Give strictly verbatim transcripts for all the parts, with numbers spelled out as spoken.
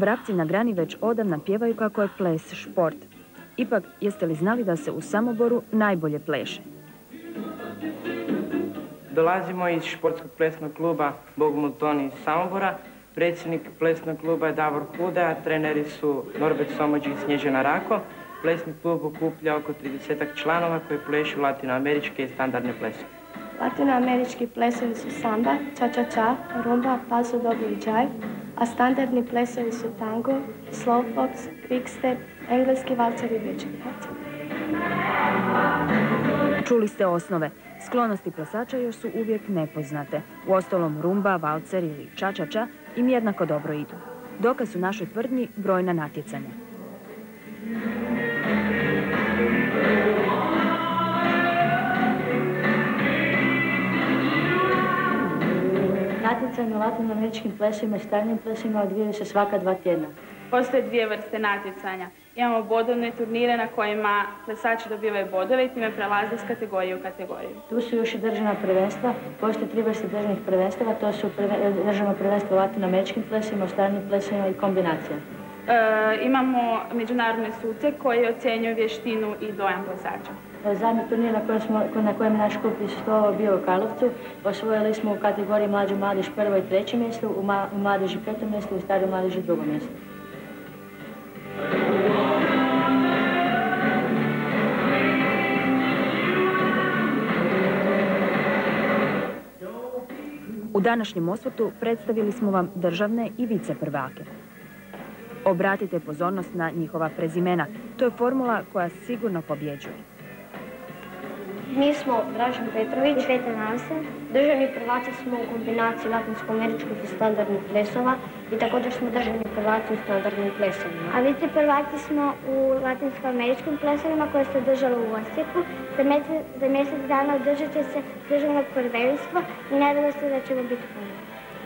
Vrapci na grani već odavna pjevaju kako je ples šport. Ipak, jeste li znali da se u Samoboru najbolje pleše? Dolazimo iz športskog plesnog kluba Bogumil Toni iz Samobora. Predsjednik plesnog kluba je Davor Hude, a treneri su Norbert Somođi i Snježana Rako. Plesni klub okuplja oko tridesetak članova koji plešu latinoameričke i standardne plesove. Latinoamerički plesovi su samba, cha-cha-cha, rumba, paso doble i jive, a standardni plesovi su tango, slowfox, quickstep, engleski valcer i dječji valcer. Čuli ste osnove. Sklonosti plesača još su uvijek nepoznate. Uostalom rumba, valcer ili cha-cha-cha im jednako dobro idu. Dokaz su našoj tvrdnji brojna natjecanja. Natjecanje u latinoameričkim plesovima i starnim plesovima odvijaju se svaka dva tjedna. Postoje dvije vrste natjecanja. Imamo bodovne turnire na kojima plesači dobivaju bodove i time prelaze s kategorije u kategoriju. Tu su još i državna prvenstva. Postoje tri vrste državnih prvenstava. To su prve, državno prvenstvo u latinoameričkim plesovima, u starnim plesovima i kombinacija. E, imamo međunarodne suce koji ocjenjuju vještinu i dojam plesača. Zadnji turnir na kojem, smo, na kojem naš klub prisustvovao bio u Karlovcu. Osvojili smo u kategoriji mlađu mladež prvo i treće mjesto, u, ma, u mladeži peto mjesto, u staroj mladeži drugo mjesto. U današnjem osvrtu predstavili smo vam državne i vice prvake. Obratite pozornost na njihova prezimena. To je formula koja sigurno pobjeđuje. Mi smo Dražen Petrović i Petar Nansen. Državni prvaci smo u kombinaciji latinsko-američkih i standardnih plesova i također smo državni prvaci u standardnim plesovima. A vice prvaci smo u latinsko-američkim plesovima koje se održalo u Osijeku. Za mjesec, za mjesec dana održat će se državno prvenstvo i nadamo se da ćemo biti ponovni.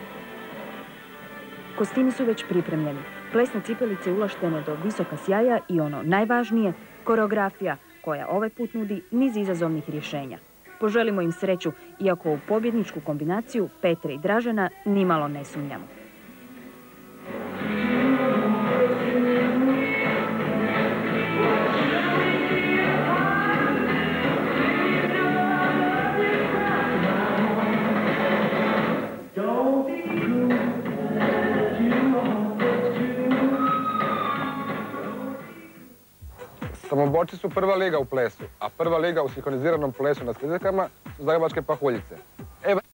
Kostimi su već pripremljeni. Plesne cipelice ulaštene do visoka sjaja i ono najvažnije, koreografija koja ovaj put nudi niz izazovnih rješenja. Poželimo im sreću, iako u pobjedničku kombinaciju Petre i Dražena nimalo ne sumnjamo. Samoborci su prva liga u plesu, a prva liga u sinhroniziranom plesu na slizekama su zagrebačke pahuljice.